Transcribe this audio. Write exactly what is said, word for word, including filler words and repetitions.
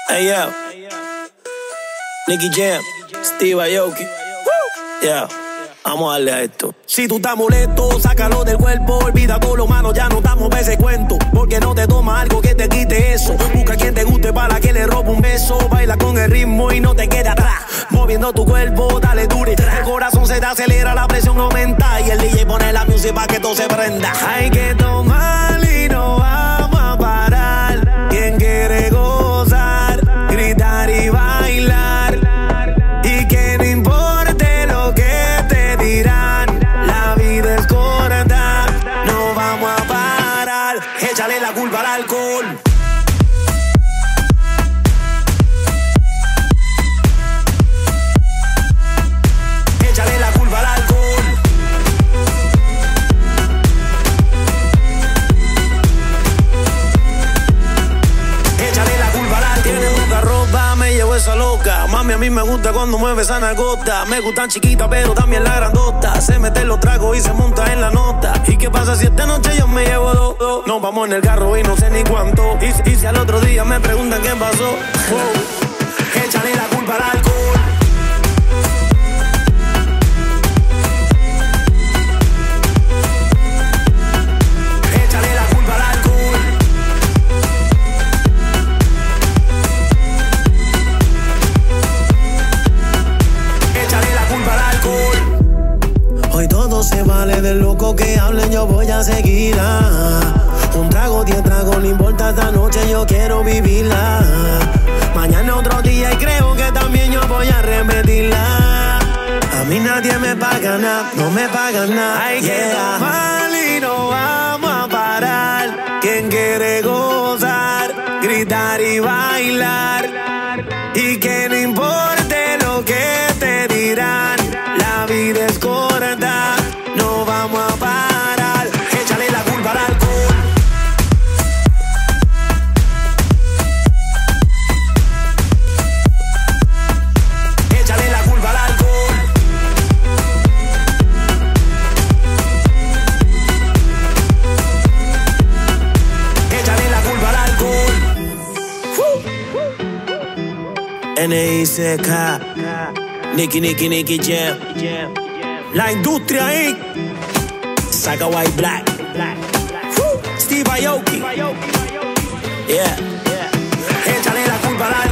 Hey yo, Nicky Jam, Steve Aoki. Yeah, vamos a darle a esto. Si tú estás molesto, sácalo del cuerpo. Olvida todo lo malo, ya no damos pa' ese cuento. Porque no te toma algo que te quite eso. Busca quien te guste para que le robe un beso. Baila con el ritmo y no te quede atrás. Moviendo tu cuerpo, dale dure. El corazón se te acelera, la presión aumenta. Y el D J pone la música para que todo se prenda. Hay que tomar y no vamos a parar. Quien quiere gozar, gritar y bailar. Y que no importe lo que te dirán. La vida es corta, no vamos a parar. Échale la culpa al alcohol. Échale la culpa al alcohol. Échale la culpa al alcohol. Tiene poca ropa, me llevo esa loca. Mami, a mí me gusta cuando mueve esa nalgota. Me gustan chiquitas, pero también la grandota. Se mete en los tragos y se monta en la nota. ¿Y qué pasa si esta noche yo me llevo dos? Do? Nos vamos en el carro y no sé ni cuánto. Y, y si al otro día me preguntan qué pasó, wow. Échale la culpa al alcohol. Échale la culpa al alcohol. Échale la culpa al alcohol. Hoy todo se vale, del loco que hablen yo voy a seguir. Ah. Un trago, diez tragos, no importa, esta noche yo quiero vivirla. Mañana otro día y creo que también yo voy a repetirla. A mí nadie me paga nada, no me paga nada. Hay que tomar y no vamos a parar. Quien quiere gozar, gritar y bailar. Y que no importe lo que te dirán. La vida es corta, no vamos a parar. Échale la culpa al alcohol. Échale la culpa al alcohol. Échale la culpa al alcohol. N I C K, Nicky, Nicky, Nicky Jam. La industria ahí. Saga White Black. Steve Aoki. Yeah. Échale la culpa al alcohol.